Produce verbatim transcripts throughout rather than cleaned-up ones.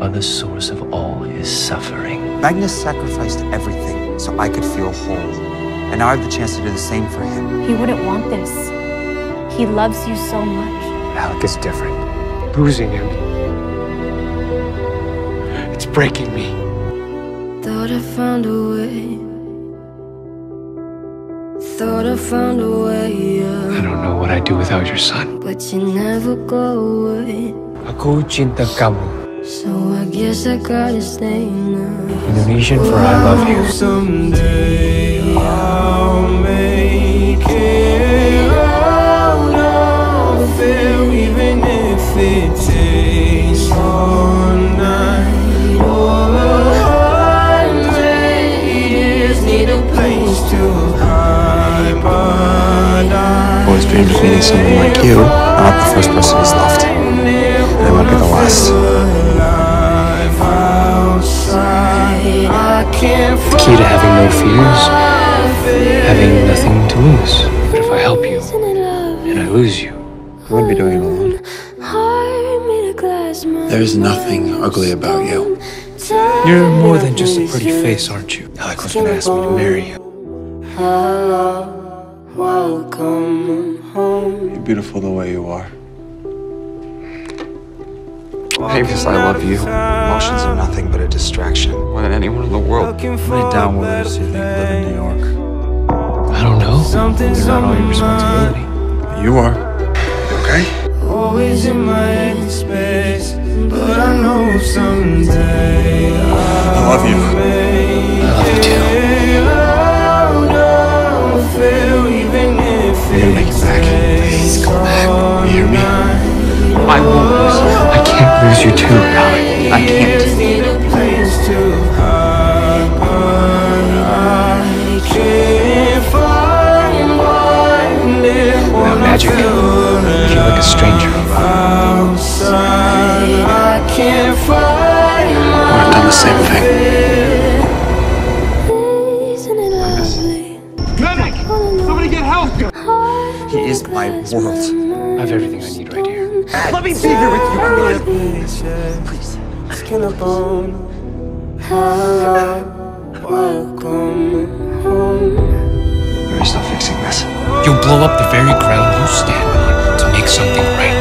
are the source of all his suffering. Magnus sacrificed everything so I could feel whole. And now I have the chance to do the same for him. He wouldn't want this. He loves you so much. Alec is different. Losing him, it's breaking me. Thought I found a way. Thought I found a way, yeah. I don't know what I'd do without your son. But you never go away. Aku cinta kamu. So I guess I gotta stay now. Indonesian for I love you. Someday I'll make it out of there, even if it takes all night or a hundred years. Need a place to hide, but I Always dreamed of meeting someone like you. I'm not the first person he's loved. And I won't be the last. The key to having no fears, having nothing to lose. But if I help you, and I lose you, I wouldn't be doing it alone. There's nothing ugly about you. you're more than just a pretty face, aren't you? Alec was gonna ask me to marry you. welcome home. You're beautiful the way you are. Maybe because I love you. Emotions are nothing but a distraction. More than anyone in the world. How many down willers do you think live in New York? I don't know. They're not all your responsibility. You are. Okay? Always in my space, but I know someday I love you. I love you too. You're gonna make it back. Please come back. You hear me? I won't lose you. I can't lose you too, Alec. I can't. Without magic, I feel like a stranger. I would have done the same thing. Medic! Somebody get help! He is my world. I have everything I need right here. Let me be here with you. Please. Skin up on. Welcome home. Are you still fixing this? You'll blow up the very ground you stand on to make something right.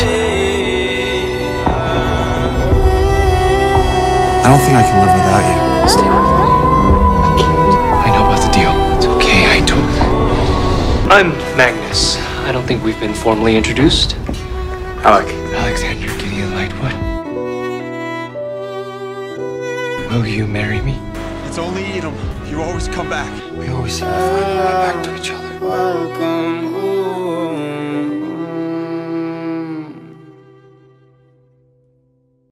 I don't think I can live without you. Stay with me. I can't. I know about the deal. It's okay, I do. I'm Magnus. I don't think we've been formally introduced. Alec. Alexander Gideon Lightwood. Will you marry me? It's only Edom. You always come back. We always seem to find our way back to each other. Welcome